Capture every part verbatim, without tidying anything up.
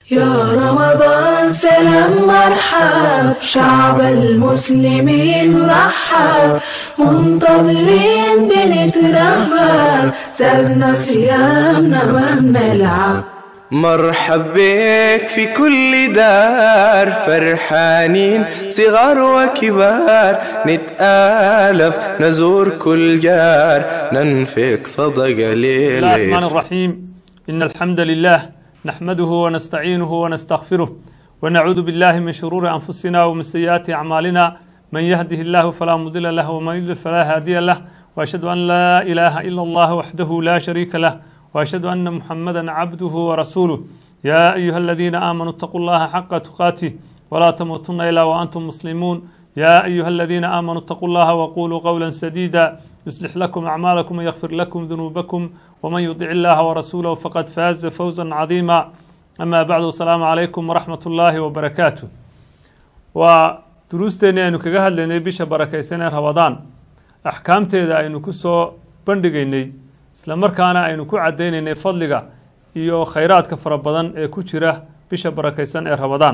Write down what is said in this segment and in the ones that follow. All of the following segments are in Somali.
يا رمضان سلام مرحب، شعب المسلمين رحب، منتظرين بنترهب، زادنا صيامنا ما بنلعب. مرحب بك في كل دار، فرحانين صغار وكبار، نتآلف نزور كل جار، ننفق صدقة ليل. بسم الله الرحمن الرحيم. إن الحمد لله نحمده ونستعينه ونستغفره ونعوذ بالله من شرور أنفسنا ومن سيئات أعمالنا، من يهده الله فلا مضل له ومن يضلل فلا هادي له، وأشهد أن لا إله إلا الله وحده لا شريك له، وأشهد أن محمدا عبده ورسوله. يا أيها الذين آمنوا اتقوا الله حق تقاته ولا تموتن إلا وأنتم مسلمون. يا أيها الذين آمنوا اتقوا الله وقولوا قولا سديدا يصلح لكم أعمالكم ويغفر لكم ذنوبكم، ومن يطع الله ورسوله فقد فاز فوزا عظيما. أما بعد، السلام عليكم ورحمة الله وبركاته. ودروستنا أنو كجهد لنا بيش بركة سنة رمضان أحكامته إذا أنو كسو بندقيني إسلام مركانا أنو كعديني فضلك إيو خيرات كفر بدن كوشرة بيش بركة سنة رمضان.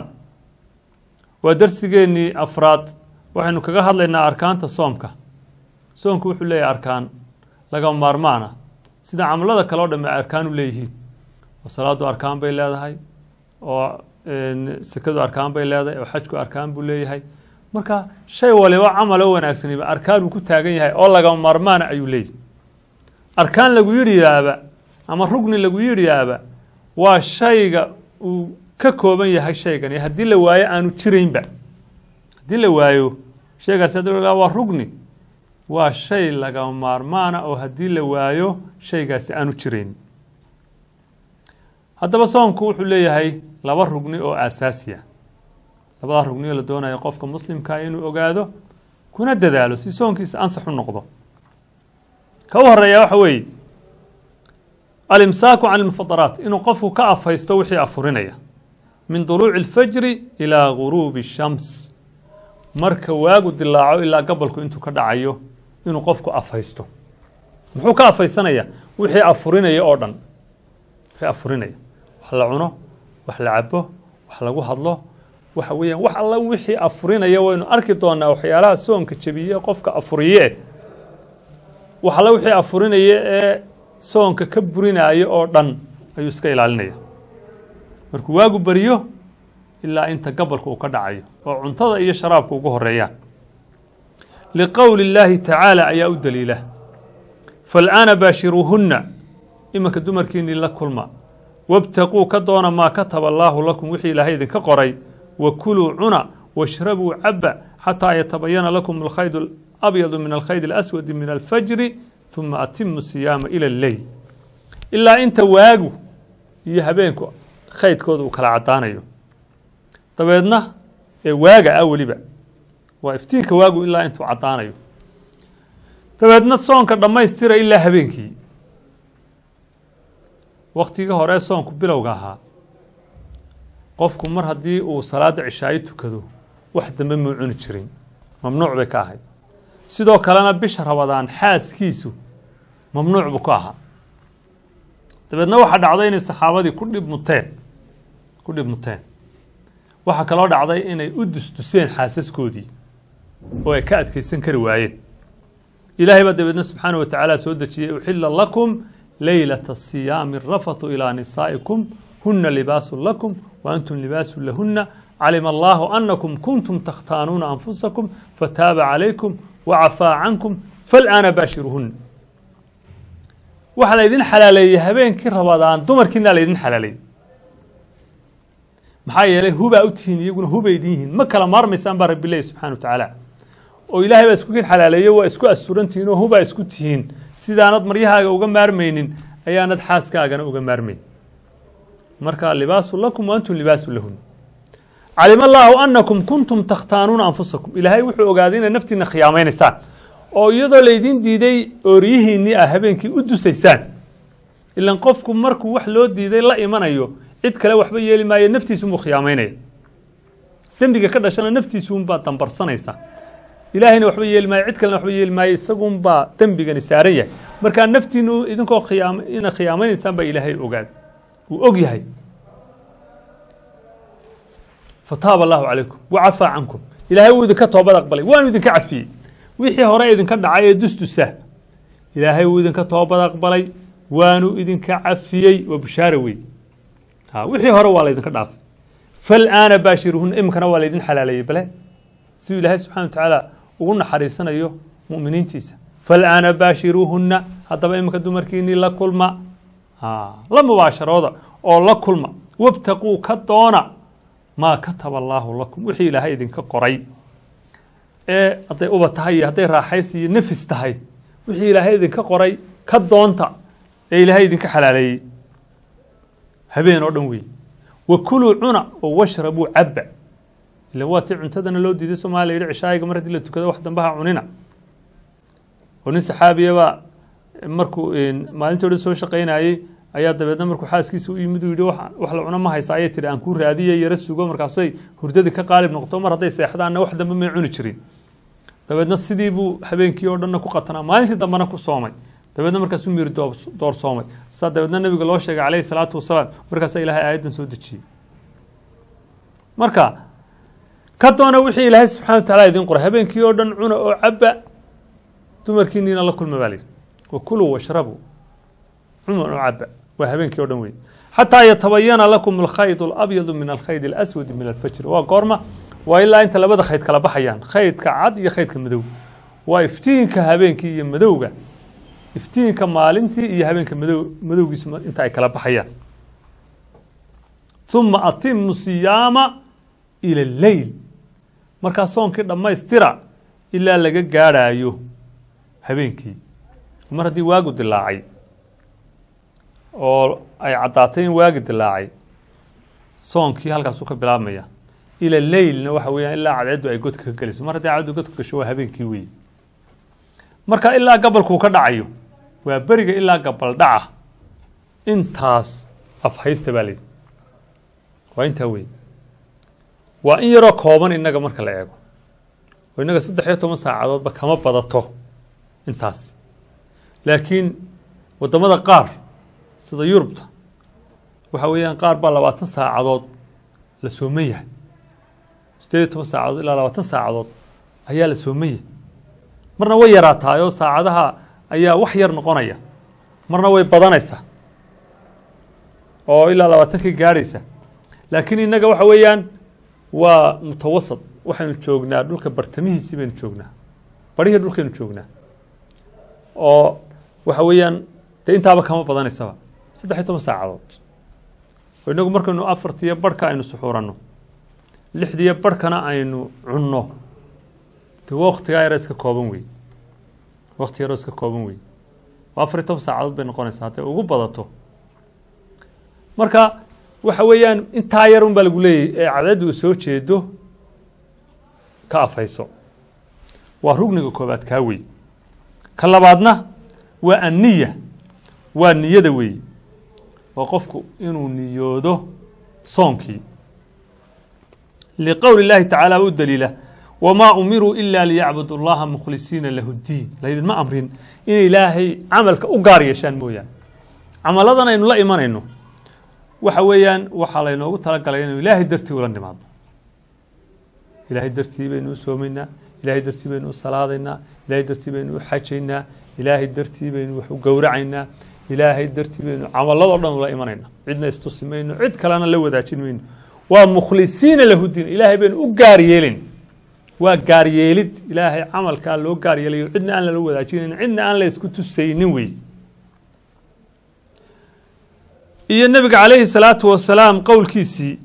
ودرسيني أفراد وحنو كجهد لنا أركان تصومك. soonku wuxuu leeyahay arkaan laga maarmaana sida amalada kale oo dhamay arkaan u leeyihiin. oo salaadu arkaan bay leedahay, oo sakadu arkaan bay leedahay, oo xajku arkaan buu leeyahay. marka shay waliba amal wanaagsan iyo arkaan uu ku taagan yahay oo laga maarmaana ayuu leeyahay. arkaan lagu yiriyaaba ama rugni lagu yiriyaaba waa shayga uu ka kooban yahay shaygan, iyo hadii la waayo aanu jiraynba hadii la waayo shaygaas waa rugni, waa shay laga maarmaana oo hadii la waayo shaygaasi aanu jirin. haddaba soonku wuxuu leeyahay laba rugni oo asaasi ah. labada rugni la doonayo qofka muslimka inuu ogaado kuna dadaalo si soonkiisa ansax u noqdo. ka horeeya waxa weeye al-imsaaku 'an al-mufaddarat, inuu qofku ka afaysto wixii afurinaya min duluuci al-fajr ila ghurubi ash-shams, marka waagu dilaaco ilaa gabalku intuu ka dhacayo inuu qofku afaysto. muxuu ka afaysanaya wixii afurinaya oo dhan, wixii afurinaya wax la cuno, wax la cabo, wax lagu hadlo, waxa weeyaan wax alla wixii afurinaya waynu arki doonaa waxyaalaha soonka jabiye qofka afuriye. wax alla wixii afurinaya ee soonka ka burinaya oo dhan ayuu iska ilaalinaya markuu waagu bariyo ilaa inta gabalku uu ka dhacayo oo cuntada iyo sharaabku ugu horeeyaan. لقول الله تعالى أيا الدليلة فالآن باشروهن إما كدمر كيني لكل ما وابتقوا كدونا ما كتب الله لكم وحي لهيد كقري وكلوا عنا واشربوا عبا حتى يتبين لكم الخيط الأبيض من الخيط الأسود من الفجر ثم أتموا الصيام إلى الليل. إلا أنت واجو يهبينكو خيط كودو كلا عطانيو طبعا واجا أولي بقى وإفتينك واجو إلا أنتو عطانيو. dabeedna soonka dhamaystira ilaa habeenkii. waqtiga hore soonku bilowga ahaa qofku mar hadii uu salaada cishaay tukado wax dambe ma cuni jirin, mamnuuc bay ka ahayd. sidoo kalena bisha Ramadaan xaaskiisu mamnuuc buu ka ahaa. dabeedna waxa dhacday in saxaabadii ku dhib muteen ku dhib muteen waxa kale dhacday inay u dustuseen xaasaskoodii oo ay ka adkaysan kari waayeen. إلهي بدأ سبحانه وتعالى سودة أحل لكم ليلة الصيام الرفث إلى نسائكم هن لباس لكم وأنتم لباس لهن علم الله أنكم كنتم تختانون أنفسكم فتاب عليكم وعفى عنكم فالآن باشرهن. وحلا يدين حلالي هبين كي رمضان دمر كنا ليدين حلالي محايا له هو بأوتهن يقول هو بيديهن ما كلام مرمسان بارب الله سبحانه وتعالى. oo ilaahay baa isku keen xalaaleeyay waa isku asurantiin oo huba isku tihiin sidaanad maryahaaga uga maarmaynin ayaanad xaaskaagana uga maarmayn. marka libaasu lakum wa antum libaasu lahun. علم الله أنكم كنتم تختانون أنفسكم. ilaahay wuxuu ogaaday in naftiina khiyaameynaysan oo iyadoo leedin diiday ooriyihiinii ahabeenkii u dusaysaan. ilaan qofku markuu wax loo diiday la imanayo cid kale waxba yeeli maayo, naftiisu mu khiyaameynay. dambiga ka dhashana naftiisu un baa dambarsanaysa. ilaahayna waxba yeeli maayo, cid kalena waxba yeeli maayo, isagu baa dambigani saaran yahay. marka naftiinu idinkoo khiyaam ina khiyaameynaysan baa ilaahay ogaad uu og yahay. فتاب الله عليكم وعفى عنكم إلهي وإذن كتوبة أقبلي وأنا إذن كعفي ويحي هراء إذن كدعاية دستسه إلهي وإذن كتوبة أقبلي وأنا إذن كعفي وبشاروي ها ويحي هراء والله إذن كدعاف فالآن باشرهن إمكن والله إذن حلالي بلا سيد الله سبحانه وتعالى وقلنا حريصنا أيوه مؤمنين تيسا فالآن باشروهن هذا بقى إمكن دمركيني لكل ما ها لا مباشرة هذا أو لكل ما وابتقوا كدونا ما كتب الله لكم وحي إلهي إذن كقري إيه هذي أبتهي هذي راحيسي نفس تهي وحي إلهي إذن كقري كدونتا إيه إلهي إذن كحلالي هبين أردنوي وكلوا عنا واشربوا عبا اللي هو تعنتدنا لو دي سو ما لي عشايق مرتي لا تكدا wax dambaha cunina oo nin saxaabiyeeba markuu maalintii hore soo shaqeynayay ayaa dabeedna markuu xaaskiisa u yimid uu yiri wax wax la cuna ma haysa ayay tiri aan ku raadiyay yara suugo markaasay hurdada ka qaalib noqoto mar haday seexdaan wax dambe ma cuni jirin dabeedna sidii buu habeenkii oo dhan ku qatanaa maalintii dambana ku soomay dabeedna markaas uu miir door soomay saa dabeedna nabiga loo sheegay kaleey salaatu wasalaam markaas ilaahay aayadan soo dejiyay marka كدونا وحي الله سبحانه وتعالى يدين قرأ هبين كيودن عنا أو عبا تمركينين الله كل مبالي وكلوا واشربوا عنا أو عبا وهبين كيودن وين حتى يتبين لكم الخيط الأبيض من الخيط الأسود من الفجر وقرمة وإلا أنت لبدا خيط كلا بحيان خيط كعاد يا خيط كمدو وإفتين كهبين كي مدوجة إفتين كمالنتي يا هبين كمدو مدوج اسم أنت كلا بحيان ثم أتم الصيام إلى الليل marka soonka dhameystira ilaa laga gaarayo habeenkii mar hadii waagu dilaacay oo ay cadaateen waagu dilaacay soonkii halkaas uu ka bilaabmaya ila leeyilna waxa weeyaan ilaa cadceedu ay godka ka galiso mar hadii cadceedu godka gasho habeenkii weey marka ilaa gabalku ka dhacayo waa bariga ilaa gabal dhaca intaas afhaysta baalay waa inta weey waa in yaro kooban inaga marka la eego oo inaga saddex iyo toban saacadood ba kama badato intaas laakiin wadamada qaar sida Yurubta waxa weeyaan qaar ba labaatan saacadood la soomeeyaa siddeed iyo toban saacadood ilaa labaatan saacadood ayaa la soomeeyaa marna way yaraataayo saacadaha ayaa wax yar noqonaya marna way badanaysaa oo ilaa labaatan ka gaaraysa laakiin inaga waxa weeyaan waa mutawassit waxaanu joognaa dhulka bartamihiisa baynu joognaa bariga dhulkeenu joognaa oo waxa weeyaan de intaaba kama badanaysa saddex iyo toban saacadood oo inagu markaynu afartiyo barhka aynu suxuurano lixdiyo barhkana aynu cunno de waqtiga yar iska kooban weey waqti yar iska kooban weey afar iyo toban saacadood bay noqonaysaa hadday ugu badato marka waxa weeyaan inta yar un baa lagu leeyahay ee cadadu soo jeedo ka afayso waa rugniga koobaad ka weey ka labaadna waa an-niyya waa niyada weey waa qofku inuu niyoodo soonkii liqawli Ilaahi ta'ala u daliila wama umiru illa liya'budu Allaha mukhlisina lahu ad-din laydin ma amrin in Ilaahay amalka u gaar yeeshaan mooyaan amaladana aynu la imanayno waxa weeyaan waxa la inoogu tala galay inuu Ilaahay dartii ula nimaado Ilaahay dartii baynu soomaynaa Ilaahay dartii baynu salaadaynaa Ilaahay dartii baynu xajaynaa Ilaahay dartii baynu wax u gowracaynaa Ilaahay dartii baynu amalada dhan ula imanaynaa cidna istusimayno cid kalena la wadaajinayno waa mukhlisiina lahu diin Ilaahay baynu u gaar yeelin waa gaar yeelid Ilaahay amalka loo gaar yeelayo cidna aan la wadaajinayn cidna aan la isku tusaynin weey iyo nabiga calayhi salaatu wasalaam qowlkiisii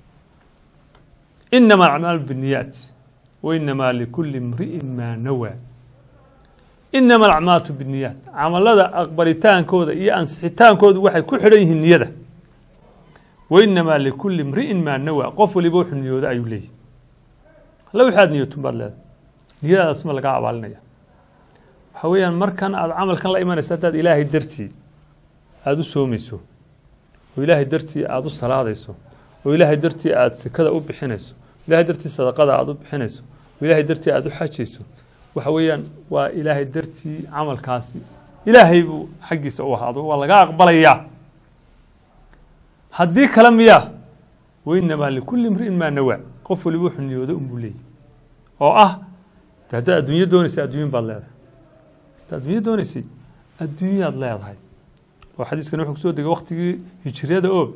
inama al-a'malu bin-niyyat wa inama likulli imri'in ma nawa inama al-a'malu bin-niyyat amalada aqbaritaankooda iyo ansixitaankooda waxay ku xidhan yihiin niyada wa inama likulli imri'in ma nawa qof waliba wuxuu niyooda ayuu leeyahay la waxaad niyooto baad leedahay niyadaas ma laga abaalinaya waxa weeyaan markan aad amalkan la imanaysa dad Ilaahay dartii aad u soomayso وإلهي درتي أدو صلاة ديسو وإلهي درتي أد سكذا أو بحنسو إلهي درتي صدقة أدو بحنسو وإلهي درتي أدو حاجيسو وحويا وإلهي درتي عمل كاسي إلهي بو حقي سوى هذا والله قاق بليا هدي كلام يا وإنما لكل امرئ ما نوى qof waliba wuxuu niyoodo unbuu leeyahy oo ah haddaad adduunyo doonaysay adduunyin baad leedahay haddaad adduunyo doonaysay adduunyaad leedahay oo xadiiskan wuxuu kusoo degay waktigii hijriyada oo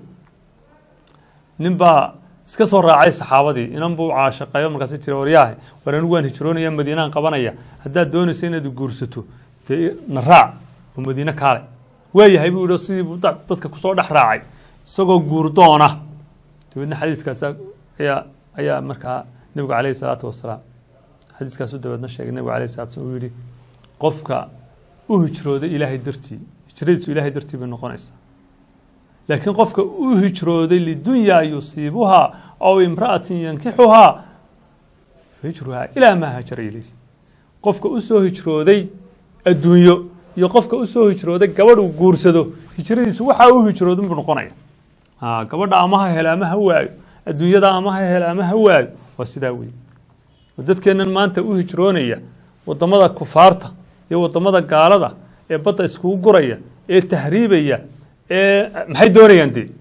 nin baa iska soo raacay saxaabadii inan buu caashaqayo markaasi tiri waryaahay war anigu waan hijroonaya madiinaan qabanaya haddaad doonaysa inaad guursato dee na raac oo madiine kaale waayahay buu yidhi sidii buu dadka kusoo dhex raacay isagoo guurdoona dabeedna xadiiskaas ayaa ayaa markaa nebigu calayhi salaatu wasalaam xadiiskaasu dabeedna sheegay nebigu calayhi salatu wasalam uu yidhi qofka u hijrooday ilaahay dartii hijradiisu ilaahay dartii bay noqonaysaa laakiin qofka u hijrooday lidunyaa yusiibuhaa aw imra'atin yankixuhaa fahijruhaa ilaa maa hajara ilayhi qofka u soo hijrooday adduunyo iyo qofka u soo hijrooday gabadh uu guursado hijradiisu waxaa u hijroodin buu noqonaya gabadha ama ha helo ama ha waayo adduunyada ama ha helo ama ha waayo waa sidaa weeye oo dadkeennan maanta u hijroonaya waddamada kufaarta iyo waddamada gaalada ee badda iskugu guraya ee tahriibaya ee maxay doonayaan dee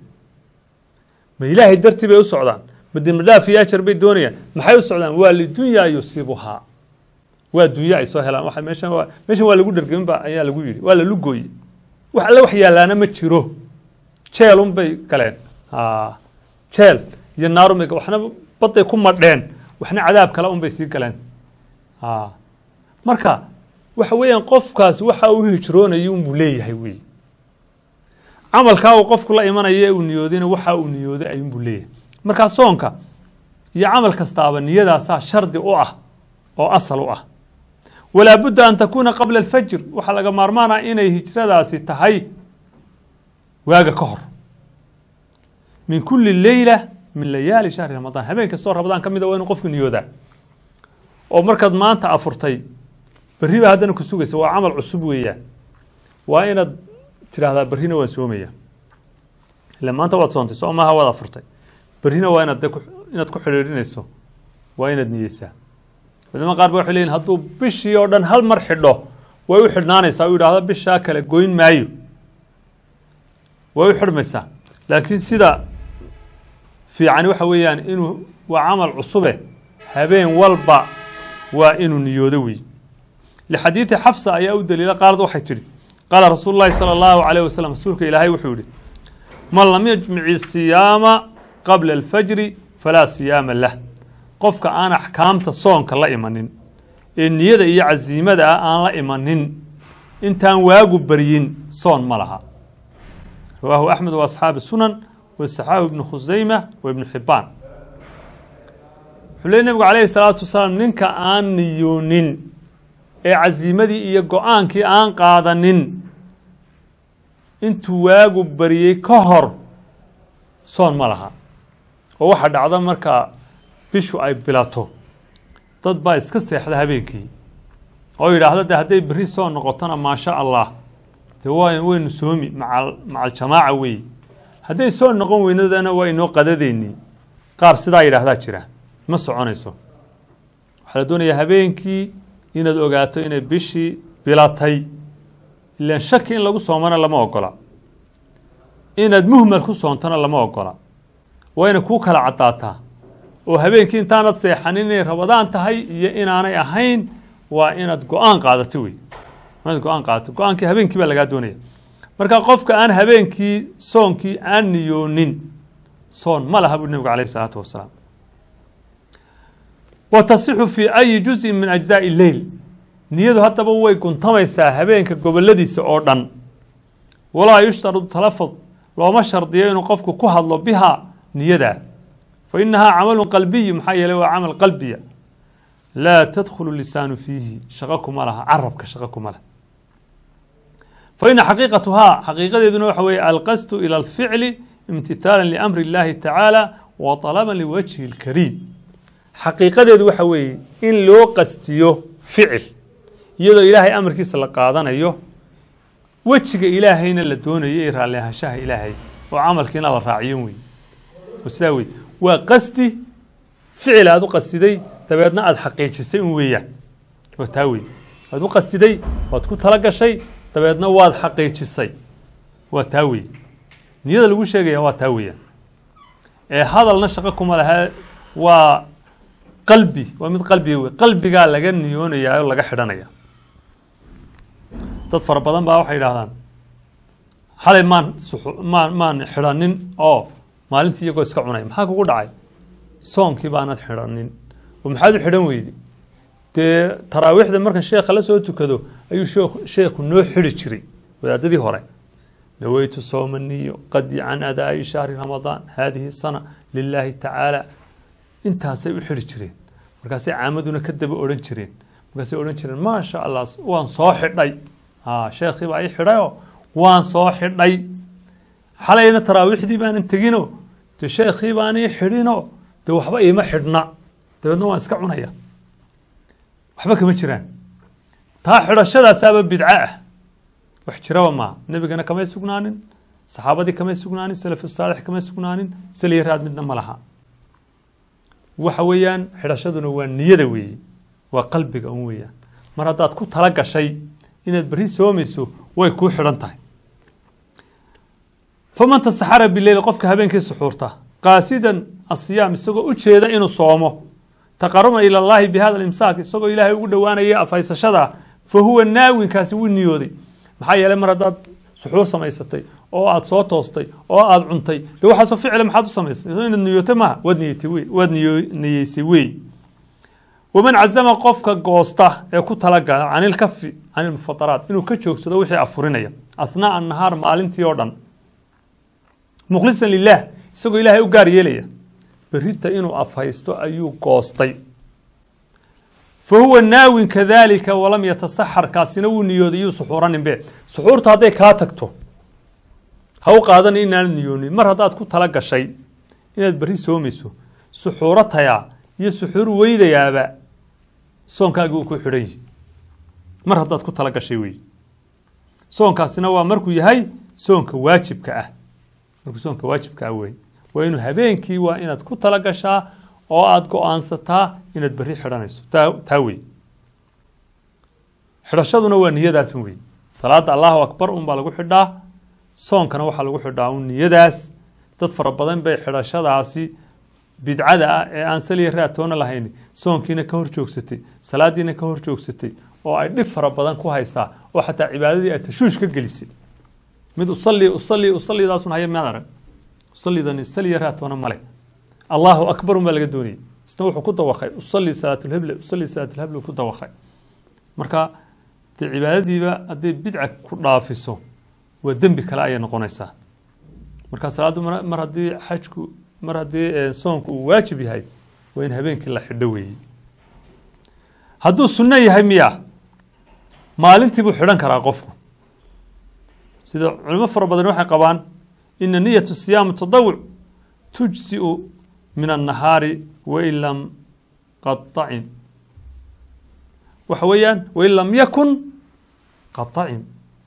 ma ilaahay dartii bay u socdaan ma dembidhaaf iyo ajar bay doonayaan maxay u socdaan waa lidunyaa yusiibuhaa waa dunya ay soo helaan waxa meeshan waa meeshan waa lagu dhargeyn ba ayaa lagu yiri waa la lugooyay wax alla wax yaalaana ma jiro jeel un bay galeen ah jeel iyo naar um waxna baday ku madheen waxna cadaab kale un bay sii galeen ah marka waxa weeyaan qofkaas waxa uu hijroonayo uu leeyahay weey amalka uu qofku la imanaya uu niyoodina waxa uu niyooday ayuu buu leeyahay marka soonka iyo amal kastaaba niyadaasa shardi u ah oo asal u ah ولا بد أن تكون قبل الفجر وحلق مارمانا إني هجرة ستهي واقع كهر من كل الليلة من ليالي شهر رمضان هبين كسور رمضان كم إذا وين قف نيودا ومركض ما أنت أفرتي بريبة هذا نكسوق سواء عمل عصبوية وين ترى هذا برهنا وسومية لما أنت وتصنت سواء ما هو أفرتي برهنا وين أدك إن تكون حريرين السو وين النيسة بدما قارب وحلين هدو بشي أردن هل مرحلة ويحد ناني سوي هذا بالشاكل جوين مايو ويحد مسا لكن سيدا في عني وحويان إنه وعمل عصبة هبين والبا وإنه نيودوي لحديث حفصة أي أود دليل قارض وحيتري قال رسول الله صلى الله عليه وسلم سورك إلهي وحولي من لم يجمع الصيام قبل الفجر فلا صيام له قفك أنا حكامت الصوم كلا إيمانين إن يدا يعزيمة أنا لا إيمانين إنتان واجب بريين صون ملها رواه أحمد وأصحاب السنن والسحاب ابن خزيمة وابن حبان حلين النبي عليه الصلاة والسلام ننك آن نيونين إيه عزيمة دي يقعان كي آن قادنين إنتو واجب بريي كهر صون ملها وواحد عظم مركا bishu ay bilato dad baa iska seexda habeenkii oo yiraahdo haday bari soo noqotana ma sha Allah de way weyn soomi macal macal jamaa way haday soo noqon weynadana way noo qadadeeni qaar sida yiraahda jira ma soconayso waxa la doonayaa habeenkii inaad ogaato inay bishi bilatay ilaa shaki in lagu soomana lama ogola inaad muhmal ku soontana lama ogola wayna ku kala cadaataa oo habeenkii intaanad seexanin inay Ramadaan tahay iyo inaanay ahayn waa inaad go'aan qaadato way inaad go'aan qaadato go'aankii habeenkii baa laga doonaya marka qofka aan habeenkii soonkii aan niyoonin soon ma laha nabiga kaleey salaatu wasalaam وتصح في أي جزء من أجزاء الليل نيده حتى بوي كنتميسا habeenka goboladiisa oo dhan ولا يشترط تلفظ لو ما شرطيه inuu qofku ku hadlo biha niyada فإنها عمل قلبي محيل وعمل قلبي لا تدخل اللسان فيه شغكم لها عربك شغكم لها فإن حقيقتها حقيقة إذن وحوي القصد إلى الفعل امتثالا لأمر الله تعالى وطلبا لوجهه الكريم حقيقة إذن وحوي إن لو قستيه فعل يدو إلهي أمر كيس لقادنا أيوه وجهك إلهينا لدون ييرها لها شاه إلهي وعمل كنا الراعيون وساوي وقصدي فعل هذا قصدي تبعنا الحقيقة شيء وياه وتاوي هذا قصدي وتكون تلقى شيء تبعنا واحد حقيقة شيء وتاوي نيذا لو شيء هو تاوية إيه هذا النشقكم على وقلبي ومن قلبي قلبي قال لك نيون يا ولا حدنا يا تطفر بدن بقى waxay yiraahdaan xalay maan maan maan xiranin oo maalintii iyago iska cunay maxaa kugu dhacay soonkii baanad xiranin oo maxaad u xiran weeydi te taraawiixda marka sheekha la soo tukado ayuu sheekhu noo xiri jiray wadaadadii hore نويت صوم النية قد عن أداء شهر رمضان هذه السنة لله تعالى انت هسي وحرجرين مركاسي عامدونا كدب أورنجرين مركاسي أورنجرين ما شاء الله وان صاحب لي ها شيخي بأي حرايو وان صاحب لي حالينا تراويح دي بان انتقينو تو شيخي باني حرينو تو وحبا ايما حرنا تو انو اسكعون هيا وحبا كما جران تا حرشدا سبب بدعاه وحجروا ما النبي كان كما يسقنانين صحابتي كما يسقنانين سلف الصالح كما يسقنانين سلي راد midna malaha waxa weeyaan xirashaduna waa niyada weey waa qalbiga un weeyaan mar hadaad ku tala gashay inaad bari soomayso way ku xiran tahay faman tasahara billayl qofka habeenkii suxuurta qaasidan asiyam isagoo u jeeda inuu soomo taqarruma ila allah bi hada al-imsak isagoo ilaahay ugu dhawaanaya afaysashada fa huwa naawin kaasi wuu niyooday maxaa yeelay mar hadaad suxuur samaysatay oo aad soo toostay oo aad cuntay de waxa soo ficil maxaad u samaysay inaad niyooto ma wad niyati way wad niyeysay way waman azama qofka goosta ee ku talaga anil kafi anil mufataraat inuu ka joogsado wixii afurinaya asnaa an-nahar maalintii oo dhan mukhlisan lillah isagoo ilaahay u gaar yeelaya berita inuu afhaysto ayuu goostay فهو الناوي كذلك ولم يتصحر كاسنو نيوديو سحوران به سحورت هذا كاتكتو هو قادن إن النيوني مر هذا تكون تلقى شيء إن بري سوميسو سحورتها يا يسحور ويدا يا با سون كاجو كحري مر هذا تكون تلقى شيء وي سون كاسنو مركو يهاي سون كواجب كأه مركو سون كواجب كأوي وإنه هبينكي وإن تكون تلقى شيء oo aad go'aansataa inaad bari xiranayso taawi xirashaduna waa niyadaas weey salaada Allahu akbar um baa lagu xidhaa soonkana waxa lagu xidhaa un niyadaas dad fara badan bay xirashadaasi bidcada ah ee aan saliye raatoona lahayn soonkiina ka hor joogsatay salaadiina ka hor joogsatay oo ay dhib fara badan ku haysaa oo xataa cibaadadii ay tashuush ka gelisay mid usalli usalli usalli daasun haya ma arag usalli dan saliye raatoona male الله أكبر ما لقدوني استوى كنت وخي أصلي صلاة الهبل أصلي صلاة الهبل كنت وخي مركا العبادة بقى أدي بدعة كلها في الصوم والدم بكلا أي نقونيسا مركا صلاة مرة دي حجك مرة دي صومك واجب هاي وين هبين كلا حدوي هدو السنة هي مياه ما لنتي بحران كرا قفكم سيدا علماء فربضان وحي قبان إن نية الصيام التضوع تجزئ من النهار وإن لم قطعن وحويا وإن لم يكن قطعن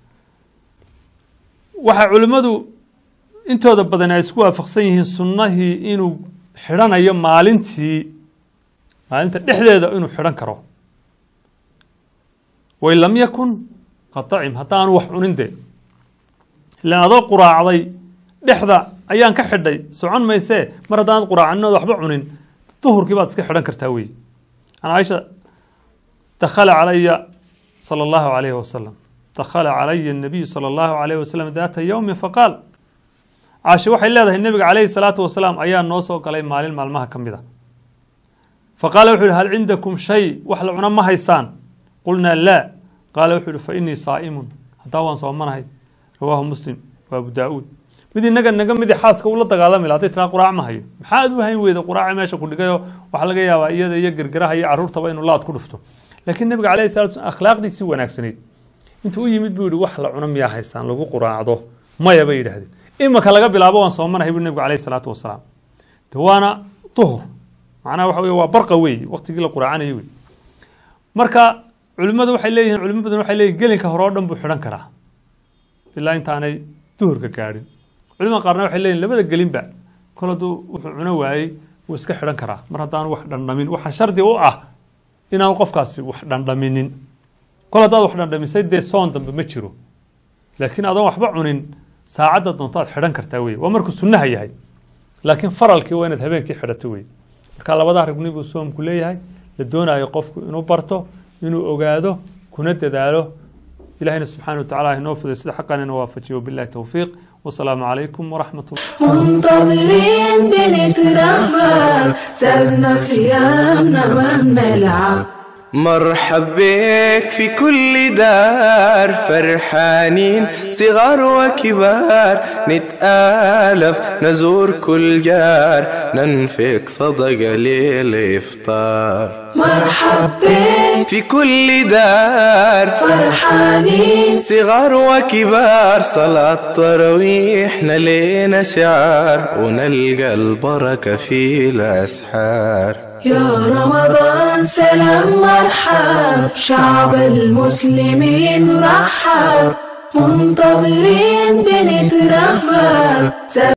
وحا علمادو انتو دبدنا اسكوا فقسيهن سنه انو خيران ايام مالنتي مالنت دخديدا انو خيران كرو وإن لم يكن قطعن حتى ان wax cuninde ila ado quraacday dhexda ayaan ka xidhay socon mayse mar hadaan quraacnooda waxba cunin duhurkii baad iska xidhan kartaa weey ana Aisha dakhala alayya sallallahu alayhi wasallam dakhala alayya an-nabi sallallahu alayhi wasallam daata yawm faqal Aisha waxay leedahay nabiga alayhi salatu wasallam ayaa noo soo galay maalin maalmaha kamida faqala wuxuu hal indakum shay wax la cuna ma haysaan qulna la qala wuxuu fa inni saa'imun hadaa waan soomanahay rawahu muslim wa abu daud mid inaga naga mid xaaska uu la dagaalamay laatay taa quraac ma hayo maxaad u hayn weeyda quraac meesha ku dhigayo waxa laga yaabaa iyada iyo gargaraha iyo caruurtaba inuu laad ku dhufto laakiin nabiga kaleey salaatu akhlaaqdiisi wanaagsaneed intuu yimid buu wax la cuno miyaa haysan lagu quraacdo maya bay yiraahdeen imaka laga bilaabo waan soomanahay buu nabiga kaleey salaatu wasalaam tawana tuhur macna waxa weey waa barqa weey waqtigii la quraacanayo weey marka culimadu waxay leeyihiin culimadu badan waxay leeyihiin gelinka hore oo dhan buu xiran karaa ilaa intaanay duhurka gaarin علماء قارنا waxay leeyihiin labada gelinba koladu wuxuu cuna waayay uu iska xiran karaa mar hadaan wax dhandhamin waxa shardi u ah inaan qofkaasi wax dhandhaminin koladu wax dhandhamisay de soon dambe ma jiro laakiin adan waxba cunin saacada doontaad xiran kartaa weey waa markuu sunnaha yahay laakiin faralkii waa inaad habeenkii xirato weey marka labada rugni buu soomku leeyahay la doonayo qofku inuu barto inuu ogaado kuna dadaalo إلهنا سبحانه وتعالى نوفذ سيد حقنا نوافجه وبالله التوفيق والسلام عليكم ورحمة الله. منتظرين بنترحب سابنا صيامنا ما بنلعب. مرحب بك في كل دار فرحانين صغار وكبار نتآلف نزور كل جار ننفق صدقة للإفطار. مرحب بك في كل دار فرحانين صغار وكبار صلاة تراويح نلينا شعار ونلقى البركة في الأسحار. يا رمضان سلام مرحب شعب المسلمين رحب منتظرين بنترحب.